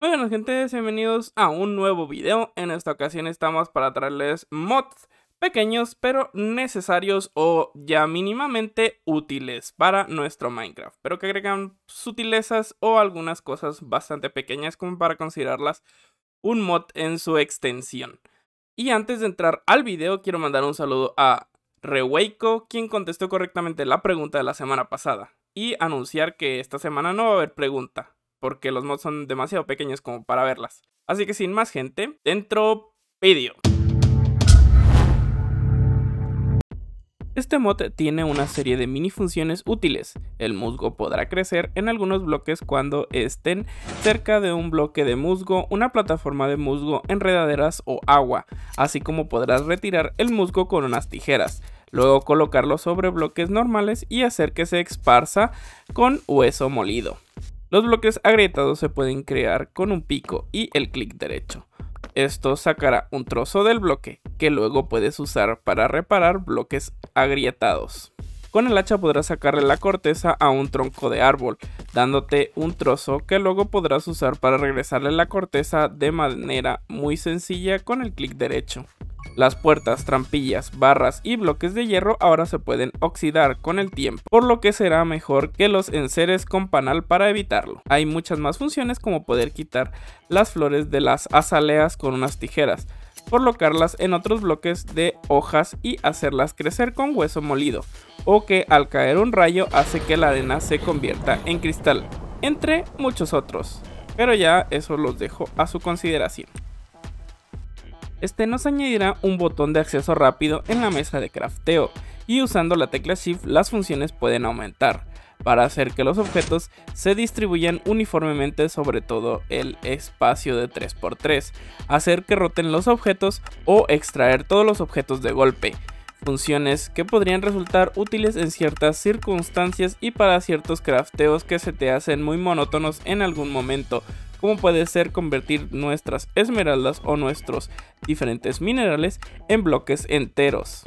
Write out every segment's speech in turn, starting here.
Muy buenas gente, bienvenidos a un nuevo video. En esta ocasión estamos para traerles mods pequeños pero necesarios o ya mínimamente útiles para nuestro Minecraft, pero que agregan sutilezas o algunas cosas bastante pequeñas como para considerarlas un mod en su extensión. Y antes de entrar al video quiero mandar un saludo a Reweiko, quien contestó correctamente la pregunta de la semana pasada, y anunciar que esta semana no va a haber pregunta, porque los mods son demasiado pequeños como para verlas. Así que sin más gente, dentro vídeo. Este mod tiene una serie de mini funciones útiles. El musgo podrá crecer en algunos bloques cuando estén cerca de un bloque de musgo, una plataforma de musgo, enredaderas o agua, así como podrás retirar el musgo con unas tijeras, luego colocarlo sobre bloques normales y hacer que se esparza con hueso molido. Los bloques agrietados se pueden crear con un pico y el clic derecho. Esto sacará un trozo del bloque que luego puedes usar para reparar bloques agrietados. Con el hacha podrás sacarle la corteza a un tronco de árbol, dándote un trozo que luego podrás usar para regresarle la corteza de manera muy sencilla con el clic derecho. Las puertas, trampillas, barras y bloques de hierro ahora se pueden oxidar con el tiempo, por lo que será mejor que los enseres con panal para evitarlo. Hay muchas más funciones como poder quitar las flores de las azaleas con unas tijeras, colocarlas en otros bloques de hojas y hacerlas crecer con hueso molido, o que al caer un rayo hace que la arena se convierta en cristal, entre muchos otros, pero ya eso los dejo a su consideración. Este nos añadirá un botón de acceso rápido en la mesa de crafteo, y usando la tecla Shift las funciones pueden aumentar, para hacer que los objetos se distribuyan uniformemente sobre todo el espacio de 3×3, hacer que roten los objetos o extraer todos los objetos de golpe. Funciones que podrían resultar útiles en ciertas circunstancias y para ciertos crafteos que se te hacen muy monótonos en algún momento, como puede ser convertir nuestras esmeraldas o nuestros diferentes minerales en bloques enteros.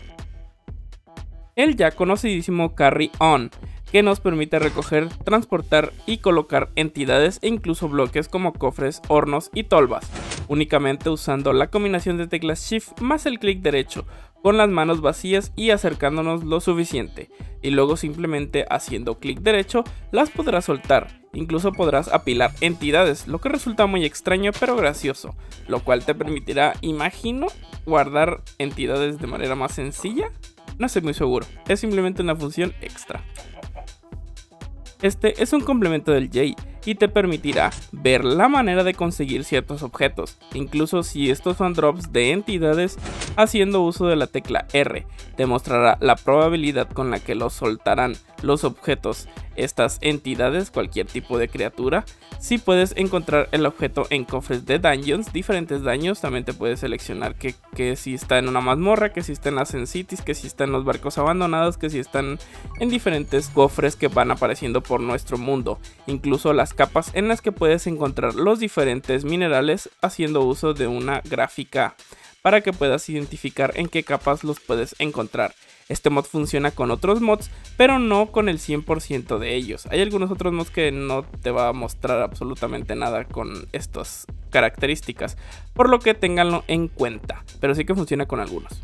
El ya conocidísimo Carry On, que nos permite recoger, transportar y colocar entidades e incluso bloques como cofres, hornos y tolvas, únicamente usando la combinación de teclas Shift más el clic derecho, con las manos vacías y acercándonos lo suficiente, y luego simplemente haciendo clic derecho las podrás soltar. Incluso podrás apilar entidades, lo que resulta muy extraño pero gracioso, lo cual te permitirá, imagino, guardar entidades de manera más sencilla. No estoy muy seguro, es simplemente una función extra. Este es un complemento del J y te permitirá ver la manera de conseguir ciertos objetos, incluso si estos son drops de entidades. Haciendo uso de la tecla R, te mostrará la probabilidad con la que los soltarán los objetos estas entidades, cualquier tipo de criatura. Si puedes encontrar el objeto en cofres de dungeons, diferentes daños, también te puedes seleccionar que si está en una mazmorra, que si está en las Cities, que si está en los barcos abandonados, que si están en diferentes cofres que van apareciendo por nuestro mundo, incluso las capas en las que puedes encontrar los diferentes minerales, haciendo uso de una gráfica para que puedas identificar en qué capas los puedes encontrar. Este mod funciona con otros mods, pero no con el 100% de ellos. Hay algunos otros mods que no te va a mostrar absolutamente nada con estas características, por lo que ténganlo en cuenta, pero sí que funciona con algunos.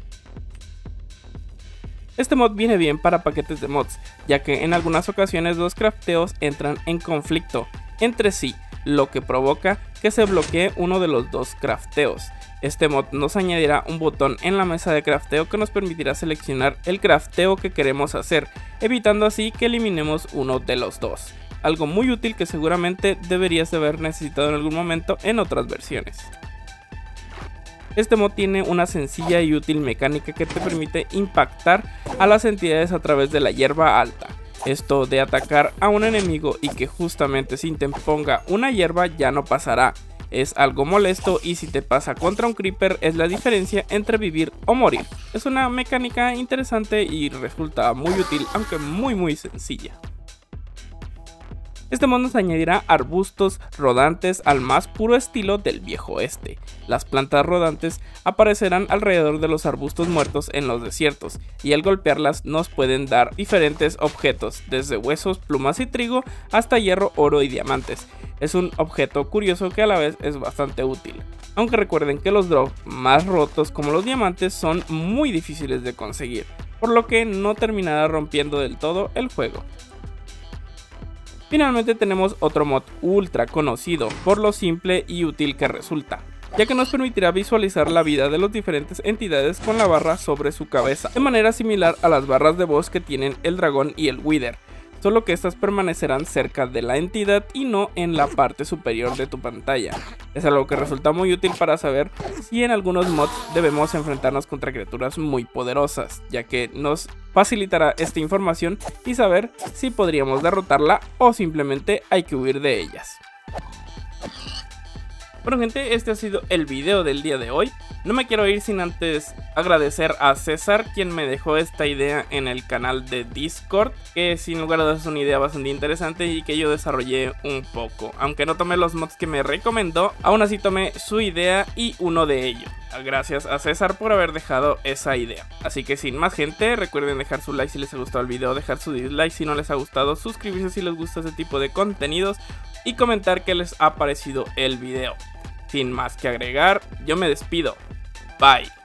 Este mod viene bien para paquetes de mods, ya que en algunas ocasiones los crafteos entran en conflicto entre sí, lo que provoca que se bloquee uno de los dos crafteos. Este mod nos añadirá un botón en la mesa de crafteo que nos permitirá seleccionar el crafteo que queremos hacer, evitando así que eliminemos uno de los dos. Algo muy útil que seguramente deberías de haber necesitado en algún momento en otras versiones. Este mod tiene una sencilla y útil mecánica que te permite impactar a las entidades a través de la hierba alta. Esto de atacar a un enemigo y que justamente se interponga una hierba ya no pasará. Es algo molesto y si te pasa contra un creeper es la diferencia entre vivir o morir. Es una mecánica interesante y resulta muy útil, aunque muy sencilla. Este mod nos añadirá arbustos rodantes al más puro estilo del viejo oeste. Las plantas rodantes aparecerán alrededor de los arbustos muertos en los desiertos, y al golpearlas nos pueden dar diferentes objetos, desde huesos, plumas y trigo hasta hierro, oro y diamantes. Es un objeto curioso que a la vez es bastante útil, aunque recuerden que los drops más rotos como los diamantes son muy difíciles de conseguir, por lo que no terminará rompiendo del todo el juego. Finalmente tenemos otro mod ultra conocido por lo simple y útil que resulta, ya que nos permitirá visualizar la vida de las diferentes entidades con la barra sobre su cabeza, de manera similar a las barras de voz que tienen el dragón y el wither, solo que estas permanecerán cerca de la entidad y no en la parte superior de tu pantalla. Es algo que resulta muy útil para saber si en algunos mods debemos enfrentarnos contra criaturas muy poderosas, ya que nos facilitará esta información y saber si podríamos derrotarla o simplemente hay que huir de ellas. Bueno gente, este ha sido el video del día de hoy. No me quiero ir sin antes agradecer a César, quien me dejó esta idea en el canal de Discord, que sin lugar a dudas es una idea bastante interesante y que yo desarrollé un poco. Aunque no tomé los mods que me recomendó, aún así tomé su idea y uno de ellos. Gracias a César por haber dejado esa idea. Así que sin más gente, recuerden dejar su like si les ha gustado el video, dejar su dislike si no les ha gustado, suscribirse si les gusta ese tipo de contenidos y comentar qué les ha parecido el video. Sin más que agregar, yo me despido. Bye.